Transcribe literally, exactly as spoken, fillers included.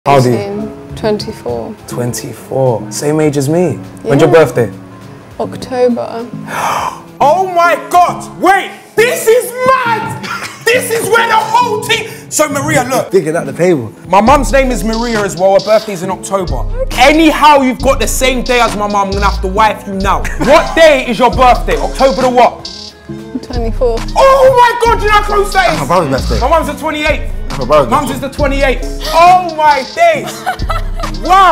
How old are you? twenty-four. twenty-four. Same age as me. Yeah. When's your birthday? October. Oh my God! Wait! This is mad! This is where the whole team... So Maria, look. Digging at the table. My mum's name is Maria as well. Her birthday's in October. Okay. Anyhow, you've got the same day as my mum. I'm gonna have to wife you now. What day is your birthday? October the what? twenty-fourth. Oh my God, do you know how close that is? My brother's birthday. My mum's the twenty-eighth. My brother's Mum's is the twenty-eighth. Oh my days! Wow!